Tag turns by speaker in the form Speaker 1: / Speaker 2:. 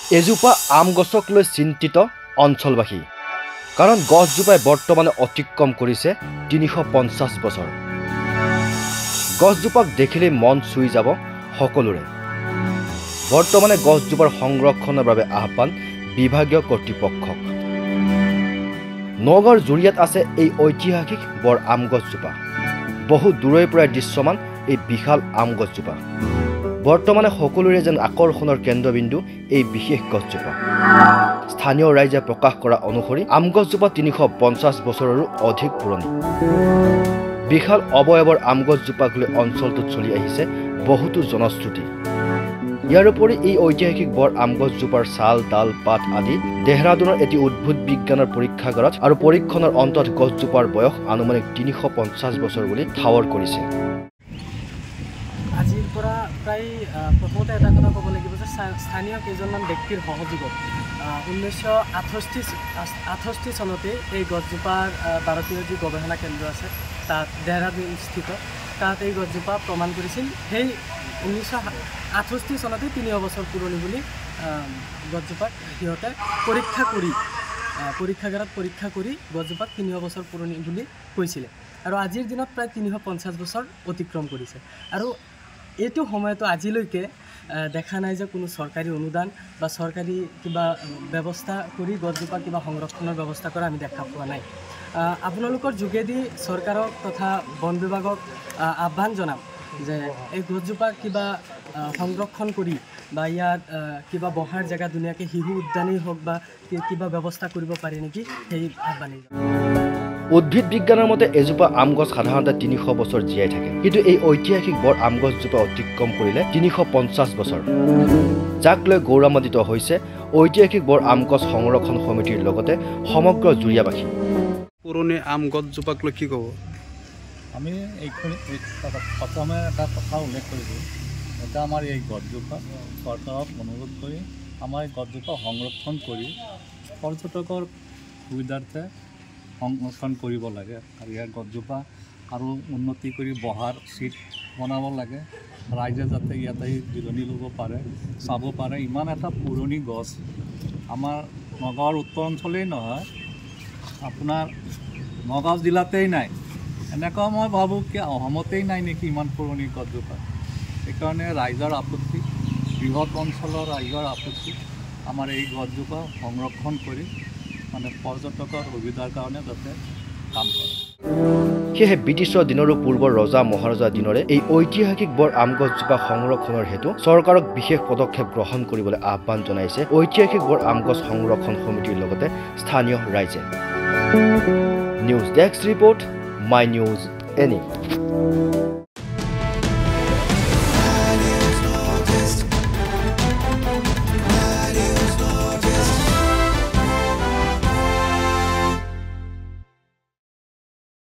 Speaker 1: এজোপা আম গছক লৈ চিন্তিত অঞ্চলবাসী কাৰণ গছজোপাই বৰ্তমানে অতিক্ৰম কৰিছে ৩৫০ বছৰ। গছজোপাক দেখিলে মন চুই যাব সকলোৰে। বৰ্তমানে গছজোপাৰ সংৰক্ষণৰ বাবে আহ্বান বিভাগীয় কৰ্তৃপক্ষক। নগাঁৱৰ জুৰিয়াত আছে এই ঐতিহাসিক বৰ আম গছজোপা। বহু দূৰৈৰ পৰা দৃশ্যমান এই বিশাল আম গছজোপা। বৰ্তমানে সকলোৰে যেন আকৰ্ষণৰ কেন্দ্ৰবিন্দু এই বিশেষ গছজোপা। স্থানীয় ৰাইজে প্ৰকাশ কৰা অনুসৰি আম গছজোপা ৩৫০ বছৰৰো অধিক পুৰণি। বিশাল অৱয়ৱৰ আম গছজোপাক লৈ অঞ্চলটোত চলি আহিছে বহুতো জনশ্ৰুতি। ইয়াৰ উপৰি এই ঐতিহাসিক বৰ আম গছজোপাৰ ছাল, ডাল, পাত আদি দেহৰাদুনৰ এটি উদ্ভিদ বিজ্ঞানৰ পৰীক্ষাগাৰত আৰু পৰীক্ষণৰ অন্তত গছজোপাৰ বয়স আনুমানিক ৩৫০ বছৰ বুলি ঠাৱৰ কৰিছে।
Speaker 2: আজিৰ পৰা প্ৰায় প্ৰথমতে এটা কথা ক'ব লাগিব যে স্থানীয় কেইজনমান ব্যক্তিৰ সহযোগত ১৯৬৮ চনতে এই গছজোপাৰ ভাৰতীয় যি গৱেষণা কেন্দ্ৰ আছে তাত দেহৰাদুন স্থিত, তাত এই গছজোপা প্ৰমাণ কৰিছিল। সেই ১৯৬৮ চনতে ৩০০ বছৰ পুৰণি বুলি গছজোপাক সিহঁতে পৰীক্ষাগাৰত পৰীক্ষা কৰি গছজোপাক ৩০০ বছৰ পুৰণি বুলি কৈছিলে। আৰু আজিৰ দিনত প্ৰায় ৩৫০ বছৰ অতিক্ৰম কৰিছে। আৰু এইটো সময়তো আজিলৈকে দেখা নাই যে কোনো চৰকাৰী অনুদান বা চৰকাৰী কিবা ব্যৱস্থা কৰি গছজোপা কিবা সংৰক্ষণৰ ব্যৱস্থা কৰা আমি দেখা পোৱা নাই। আপোনালোকৰ যোগেদি চৰকাৰক তথা বন বিভাগক আহ্বান জনাম যে এই গছজোপা কিবা সংৰক্ষণ কৰি বা ইয়াত কিবা বহাৰ জেগা ধুনীয়াকৈ শিশু উদ্যানেই হওক বা কিবা ব্যৱস্থা কৰিব পাৰি নেকি, সেই আহ্বানেই।
Speaker 1: উদ্ভিদ বিজ্ঞানৰ মতে এজোপা আম গছ সাধাৰণতে ৩০০ বছৰ জীয়াই থাকে, কিন্তু এই ঐতিহাসিক বৰ আম গছজোপা অতিক্ৰম কৰিলে ৩৫০ বছৰ, যাক লৈ গৌৰৱান্বিত হৈছে ঐতিহাসিক বৰ আম গছ সংৰক্ষণ সমিতিৰ লগতে সমগ্ৰ জুৰিয়াবাসী।
Speaker 3: পুৰণি আম গছজোপাক লৈ কি ক'ব?
Speaker 4: আমি এইখন প্ৰথমে এটা কথা উল্লেখ কৰিছোঁ, এটা আমাৰ এই গছজোপা চৰকাৰক অনুৰোধ কৰি আমাৰ এই গছজোপা সংৰক্ষণ কৰি পৰ্যটকৰ সুবিধাৰ্থে সংৰক্ষণ কৰিব লাগে। আৰু ইয়াৰ গছজোপা আৰু উন্নতি কৰি বহাৰ চিট বনাব লাগে, ৰাইজে যাতে ইয়াতে জিৰণি ল'ব পাৰে, চাব পাৰে। ইমান এটা পুৰণি গছ আমাৰ নগাঁৱৰ উত্তৰ অঞ্চলেই নহয়, আপোনাৰ নগাঁও জিলাতেই নাই। এনেকুৱা মই ভাবোঁ কি অসমতেই নাই নেকি ইমান পুৰণি গছজোপা। সেইকাৰণে ৰাইজৰ আপত্তি, বৃহৎ অঞ্চলৰ ৰাইজৰ আপত্তি, আমাৰ এই গছজোপা সংৰক্ষণ কৰি মানে পৰ্যটকৰ সুবিধাৰ কাৰণে যাতে কাম কৰে।
Speaker 1: সেয়েহে ব্ৰিটিছৰ দিনৰো পূৰ্বৰ ৰজা মহাৰজাৰ দিনৰে এই ঐতিহাসিক বৰ আম গছজোপা সংৰক্ষণৰ হেতু চৰকাৰক বিশেষ পদক্ষেপ গ্ৰহণ কৰিবলৈ আহ্বান জনাইছে ঐতিহাসিক বৰ আম গছ সংৰক্ষণ সমিতিৰ লগতে স্থানীয় ৰাইজে। News desk report, my news any.